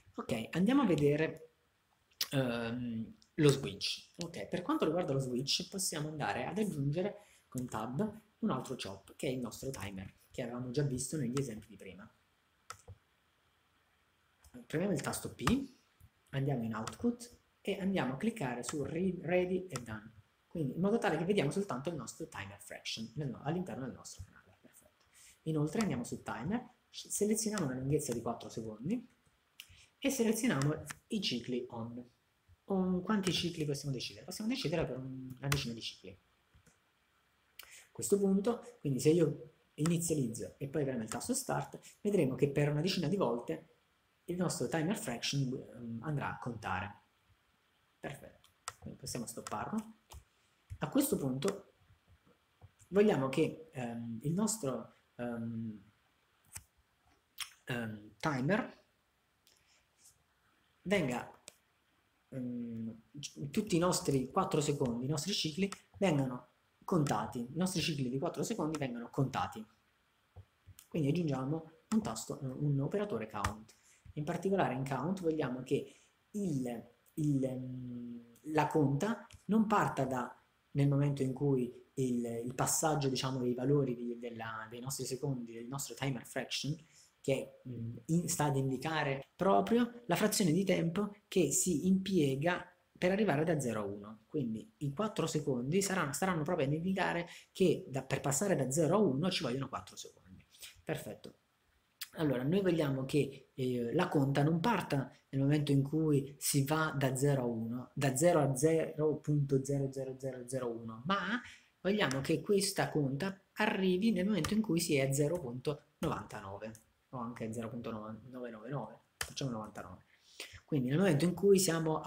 Ok, andiamo a vedere lo switch. Ok, per quanto riguarda lo switch possiamo andare ad aggiungere con tab un altro chop che è il nostro timer che avevamo già visto negli esempi di prima. Premiamo il tasto P, andiamo in output e andiamo a cliccare su read, ready e done. Quindi in modo tale che vediamo soltanto il nostro timer fraction all'interno del nostro canale. Perfetto. Inoltre andiamo su timer, selezioniamo una lunghezza di 4 secondi e selezioniamo i cicli on. Quanti cicli possiamo decidere? Possiamo decidere per una decina di cicli. A questo punto, quindi se io inizializzo e poi premo il tasto start, vedremo che per una decina di volte il nostro timer fraction andrà a contare. Perfetto, quindi possiamo stopparlo. A questo punto vogliamo che il nostro timer venga, tutti i nostri 4 secondi, i nostri cicli vengano contati, i nostri cicli di 4 secondi vengano contati. Quindi aggiungiamo un tasto, un operatore count. In particolare in count vogliamo che la conta non parta nel momento in cui il passaggio diciamo, dei valori dei nostri secondi, del nostro timer fraction, che sta ad indicare proprio la frazione di tempo che si impiega per arrivare da 0 a 1. Quindi i 4 secondi staranno proprio ad indicare che per passare da 0 a 1 ci vogliono 4 secondi. Perfetto. Allora, noi vogliamo che la conta non parta nel momento in cui si va da 0 a 1, da 0 a 0.00001, ma vogliamo che questa conta arrivi nel momento in cui si è a 0.99 o anche 0.999, facciamo 99. Quindi nel momento in cui siamo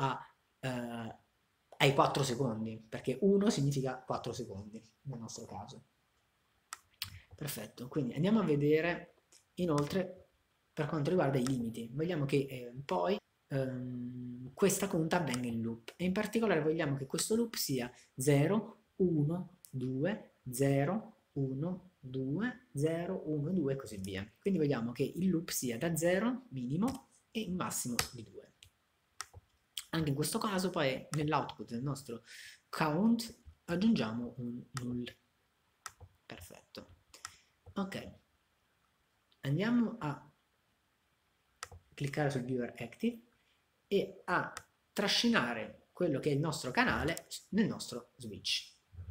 ai 4 secondi, perché 1 significa 4 secondi nel nostro caso. Perfetto, quindi andiamo a vedere inoltre per quanto riguarda i limiti. Vogliamo che poi questa conta avvenga in loop e in particolare vogliamo che questo loop sia 0, 1, 2, 0, 1, 2, 0, 1, 2 e così via. Quindi vogliamo che il loop sia da 0 minimo e il massimo di 2. Anche in questo caso poi nell'output del nostro count aggiungiamo un null. Perfetto. Ok, andiamo a cliccare sul viewer active e a trascinare quello che è il nostro canale nel nostro switch.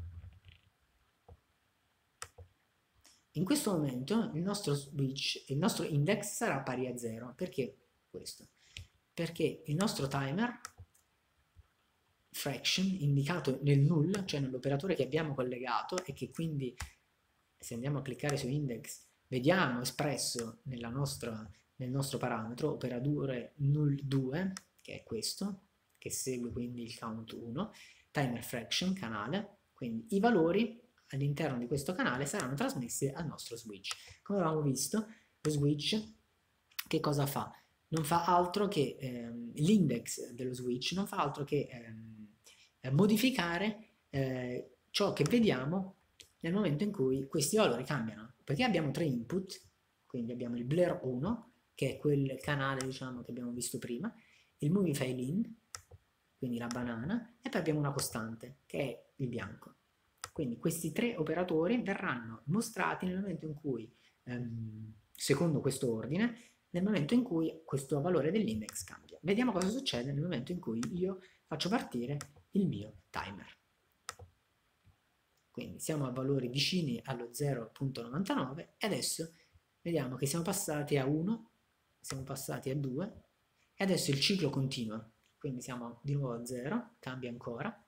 In questo momento il nostro switch, il nostro index sarà pari a 0. Perché questo? Perché il nostro timer fraction indicato nel null, cioè nell'operatore che abbiamo collegato e che quindi se andiamo a cliccare su index vediamo espresso nel nostro parametro operatore null2 che è questo, che segue quindi il count 1, timer fraction canale, quindi i valori all'interno di questo canale saranno trasmessi al nostro switch. Come avevamo visto, lo switch che cosa fa? Non fa altro che l'index dello switch non fa altro che modificare ciò che vediamo nel momento in cui questi valori cambiano. Perché abbiamo tre input, quindi abbiamo il blur 1, che è quel canale diciamo, che abbiamo visto prima, il movie file in, quindi la banana, e poi abbiamo una costante, che è il bianco. Quindi questi tre operatori verranno mostrati nel momento in cui, secondo questo ordine, nel momento in cui questo valore dell'index cambia. Vediamo cosa succede nel momento in cui io faccio partire il mio timer. Quindi siamo a valori vicini allo 0.99 e adesso vediamo che siamo passati a 1, siamo passati a 2 e adesso il ciclo continua. Quindi siamo di nuovo a 0, cambia ancora.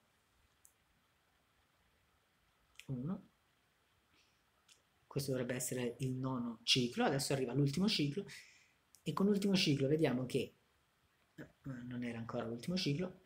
1. Questo dovrebbe essere il nono ciclo, adesso arriva l'ultimo ciclo e con l'ultimo ciclo vediamo che non era ancora l'ultimo ciclo.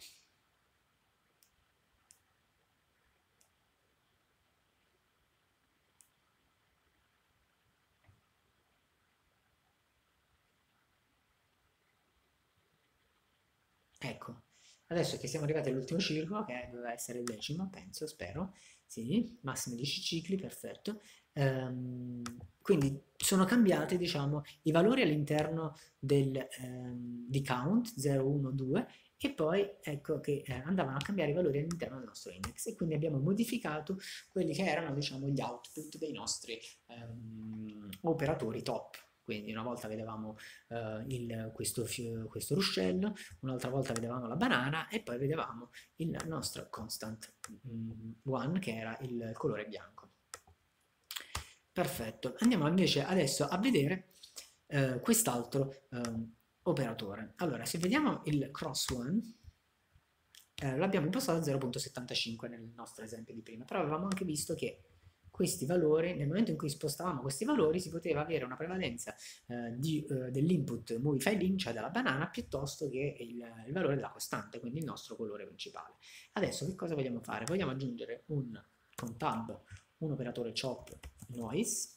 Ecco, adesso che siamo arrivati all'ultimo ciclo, che doveva essere il decimo, penso, spero, sì, massimo 10 cicli, perfetto, Quindi sono cambiati, diciamo, i valori all'interno di count 0, 1, 2 e poi ecco che andavano a cambiare i valori all'interno del nostro index e quindi abbiamo modificato quelli che erano, diciamo, gli output dei nostri operatori top. Quindi una volta vedevamo questo ruscello, un'altra volta vedevamo la banana e poi vedevamo il nostro constant one che era il colore bianco. Perfetto, andiamo invece adesso a vedere quest'altro operatore. Allora, se vediamo il cross one, l'abbiamo impostato a 0.75 nel nostro esempio di prima, però avevamo anche visto che questi valori, nel momento in cui spostavamo questi valori, si poteva avere una prevalenza dell'input movieFileIn, cioè della banana, piuttosto che il valore della costante, quindi il nostro colore principale. Adesso che cosa vogliamo fare? Vogliamo aggiungere con tab un operatore chop noise,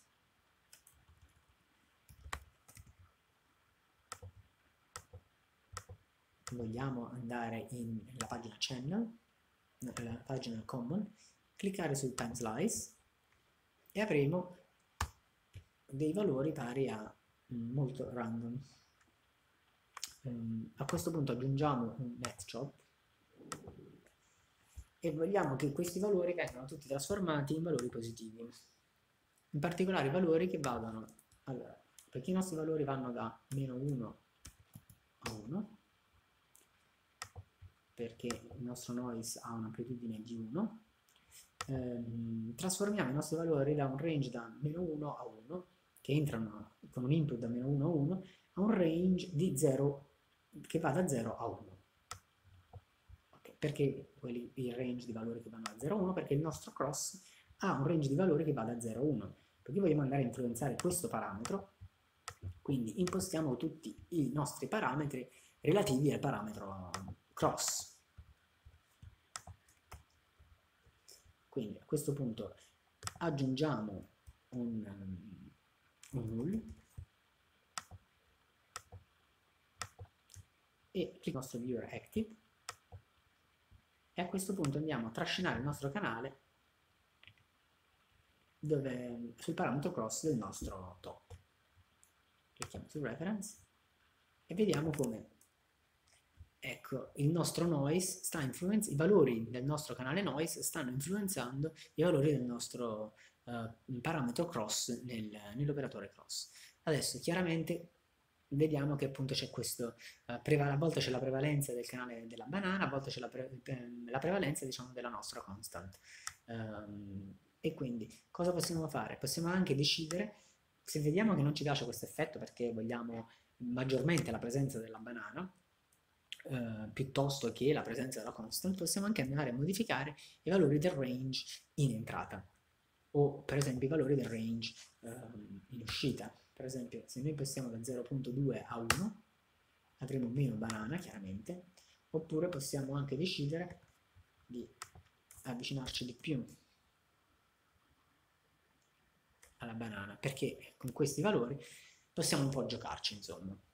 vogliamo andare nella pagina channel, nella pagina common, cliccare sul time slice e avremo dei valori pari a molto random. A questo punto aggiungiamo un net chop e vogliamo che questi valori vengano tutti trasformati in valori positivi. In particolare i valori che vadano, allora, perché i nostri valori vanno da meno 1 a 1, perché il nostro noise ha un'amplitudine di 1, trasformiamo i nostri valori da un range da meno 1 a 1, che entrano con un input da meno 1 a 1, a un range di 0 che va da 0 a 1. Okay, perché il range di valori che vanno da 0 a 1? Perché il nostro cross ha un range di valori che va da 0 a 1. Perché vogliamo andare a influenzare questo parametro, quindi impostiamo tutti i nostri parametri relativi al parametro cross. Quindi a questo punto aggiungiamo un null e il nostro viewer active e a questo punto andiamo a trascinare il nostro canale sul parametro cross del nostro top. Clicchiamo su reference e vediamo come, ecco, il nostro noise i valori del nostro canale noise stanno influenzando i valori del nostro parametro cross nell'operatore cross. Adesso chiaramente vediamo che appunto c'è questo, a volte c'è la prevalenza del canale della banana, a volte c'è la prevalenza, diciamo, della nostra constant. E quindi cosa possiamo fare? Possiamo anche decidere, se vediamo che non ci piace questo effetto perché vogliamo maggiormente la presenza della banana, piuttosto che la presenza della constant, possiamo anche andare a modificare i valori del range in entrata o per esempio i valori del range in uscita. Per esempio se noi passiamo da 0.2 a 1 avremo meno banana chiaramente, oppure possiamo anche decidere di avvicinarci di più alla banana, perché con questi valori possiamo un po' giocarci, insomma.